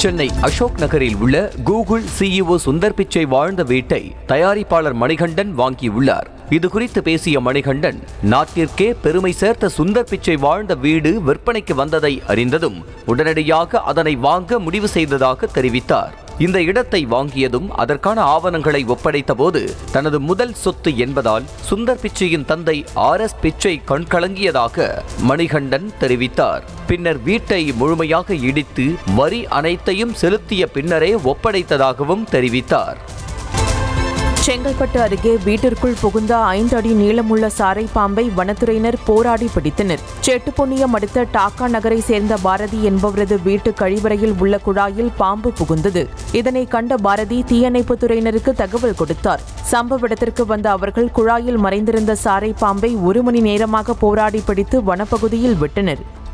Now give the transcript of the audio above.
சென்னை அசோக் நகரில் உள்ள Google CEO Sundar Pichai வாழ்ந்த வீட்டை தயாரிப்பாளர் மணிகண்டன் வாங்கியுள்ளார். இதுகுறித்து பேசிய மணிகண்டன், நாட்டிற்கே பெருமை சேர்த்த சுந்தர் பிச்சை வாழ்ந்த வீடு விற்பனைக்கு வந்ததை அறிந்ததும் உடனடியாக அதனை வாங்க முடிவு செய்ததாக தெரிவித்தார். இந்த இடத்தை வாங்கியதும் அதற்கான ஆவணங்களை ஒப்படைத்த போது தனது முதல் சொத்து என்பதால் சுந்தர் பிச்சையின் தந்தை RS பிச்சை கண்கலங்கியதாக மணிகண்டன் தெரிவித்தார். பின்னர் வீட்டை முழுமையாக இடித்து வரி அனைத்தையும் செலுத்திய பின்னரே ஒப்படைத்ததாகவும் தெரிவித்தார். செங்கல்பட்டு அருகே வீட்டிற்குள் புகுந்த 5 அடி நீளமுள்ள சாரை பாம்பை வனத்துறையினர் போராடி பிடித்தனர். செட்டுப்பொன்னியம் அடுத்த டாக்கா நகரை சேர்ந்த பாரதி என்பவரது வீட்டு கழிவறையில் உள்ள குழாயில் பாம்பு புகுந்தது. இதனை கண்ட பாரதி தீயணைப்புத் துறையினருக்கு தகவல் கொடுத்தார். சம்பவ இடத்திற்கு வந்த அவர்கள் குழாயில் மறைந்திருந்த சாரை பாம்பை 1 மணி நேரமாக போராடி பிடித்து வனப்பகுதியில் விட்டனர்.